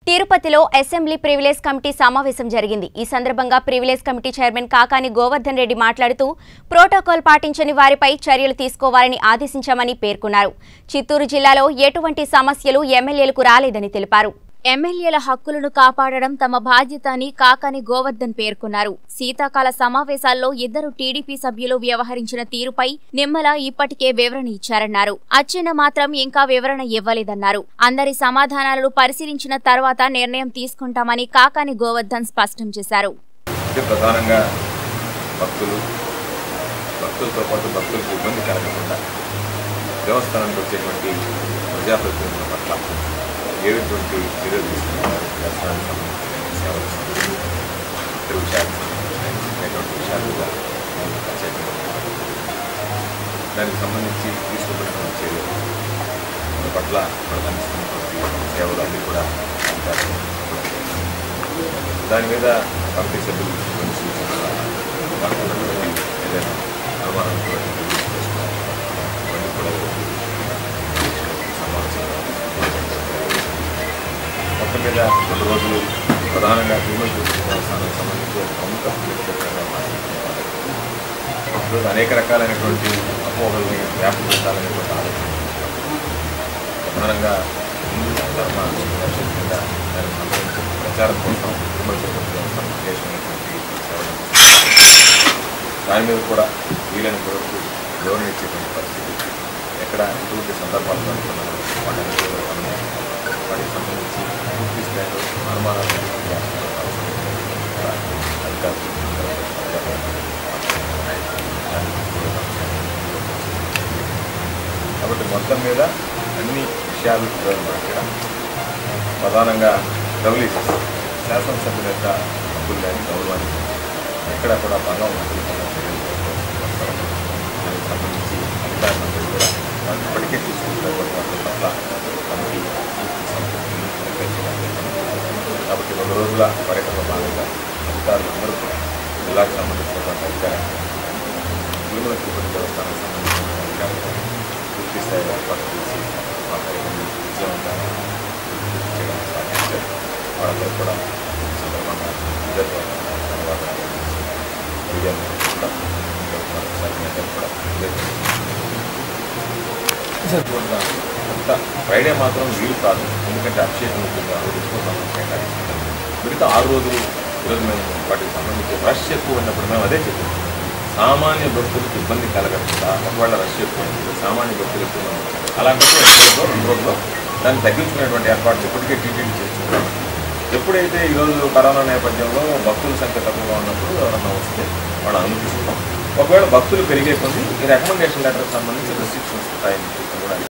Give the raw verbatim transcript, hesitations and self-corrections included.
తిరుపతిలో assembly privilege committee సమావేశం జరిగింది। ఈ సందర్భంగా privilege committee chairman Kakani Govardhan Reddy మాట్లాడుతూ ప్రోటోకాల్ పాటించని వారిపై చర్యలు తీసుకోవాలని ఆదేశించామని పేర్కొన్నారు। చిత్తూరు జిల్లాలో ఎటువంటి సమస్యలు ఎమ్మెల్యేలకు రాలేదని తెలిపారు। ఎమ్మెల్యేల హక్కులను కాపాడడం తమ బాధ్యత అని కాకాని గోవర్ధన్ పేర్కొన్నారు। శీతాకాల సమావేశాల్లో ఇద్దరు టీడీపీ సభ్యులు వ్యవహరించిన తీరుపై నిమ్మల ఇప్పటికే వివరణ ఇచ్చారన్నారు। అచ్చెన్న మాత్రం ఇంకా వివరణ ఇవ్వలేదన్నారు। అందరి సమాధానాలను పరిశీలించిన తర్వాత నిర్ణయం తీసుకుంటామని కాకాని గోవర్ధన్ స్పష్టం చేశారు। ప్రధానంగా భక్తులు భక్తులతో పాటు భక్తులకు ఇబ్బంది కలగకుండా దేవస్థానానికి వచ్చేటువంటి ప్రజాప్రతినిధుల పట్ల ఏటువంటి చర్యలు తీసుకుంటున్నారు, దర్శనానికి సంబంధించిన సేవలు ఇతర విషయాలకు సంబంధించినటువంటి విషయాలు కూడా దానికి సంబంధించి తీసుకుంటున్నటువంటి చర్యలు దాని పట్ల మనకు అందిస్తున్నటువంటి సేవలు అన్నీ కూడా దాని మీద కమిటీ సభ్యులు ఏదైనా అనుమానం కూడా చేసుకోవాలి ఇవన్నీ కూడా సమావేశంగా మొత్తం మీద రెండు రోజులు ప్రధానంగా తిరుమల దేవస్థానానికి సంబంధించి ఒక ప్రముఖ ఈరోజు అనేక రకాలైనటువంటి అపోహల్ని వ్యాప్తి చెందాలనేటువంటి ఆలోచన ప్రధానంగా హిందూ ధర్మ పరిషత్తుగా దానికి సంబంధించిన ప్రచారం కోసం తిరుమల తిరుపతి దేవస్థానం చేసినటువంటి సేవలు దాని మీద కూడా వీలైన వరకు గౌరవం ఇచ్చేటువంటి పరిస్థితి ఎక్కడ ఎటువంటి సందర్భాలు అనుకున్నారో వాటి వాటికి సంబంధించి పూర్తి స్థాయిలో అనుమానాలు అధికారులు కాబట్టి మొత్తం మీద అన్ని విషయాలు మాట్లాడాలి। ప్రధానంగా డబ్ల్యూసీఎస్ శాసనసభ్యుల యొక్క హక్కులు కానీ గౌరవాన్ని ఎక్కడ కూడా భంగం హక్కులు దానికి సంబంధించి అధికారులందరూ కూడా వాళ్ళు ఇప్పటికే తీసుకుంటున్నటువంటి వాటి పట్ల కమిటీ కాబట్టి రెండు రోజుల పర్యటనలో భాగంగా అధికారులందరూ కూడా జిల్లాకు సంబంధించినటువంటి అధికారులు తిరుమల తిరుపతి దేవస్థానానికి సంబంధించిన అధికారులు పూర్తి స్థాయిలో ఏర్పాటు చేసి ఆ పర్యటన విజయవంతంగా పూర్తి చేయడానికి సాధించారు। వాళ్ళందరూ కూడా సందర్భంగా ఇద్దరు ధన్యవాదాలు కూడా కూడా అంత ఫ్రైడే మాత్రం వీలు కాదు, ఎందుకంటే అభిషేకం ఉంటుంది ఆ రోజు ఎక్కువ సమయం కేటాయిస్తుంటాం। మిగతా ఆరు రోజులు ఈరోజు మేము వాటికి సంబంధించి రష్ ఎక్కువ ఉన్నప్పుడు మేము అదే చెప్తాం, సామాన్య భక్తులకు ఇబ్బంది కలగకుండా ఒకవేళ రష్ ఎక్కువ సామాన్య భక్తులకు అలాంటప్పుడు రెండు రోజుల్లో దాన్ని తగ్గించుకునేటువంటి ఏర్పాట్లు ఇప్పటికే టీటీడీ చేస్తున్నాం। ఎప్పుడైతే ఈరోజు కరోనా నేపథ్యంలో భక్తుల సంఖ్య తక్కువగా ఉన్నప్పుడు ఎవరన్నా వస్తే వాళ్ళు అనుమతిస్తున్నాం। ఒకవేళ భక్తులు పెరిగే కొద్ది ఈ రికమెండేషన్ లెటర్కి సంబంధించి రెస్ట్రిక్షన్స్ ఉంటాయని కూడా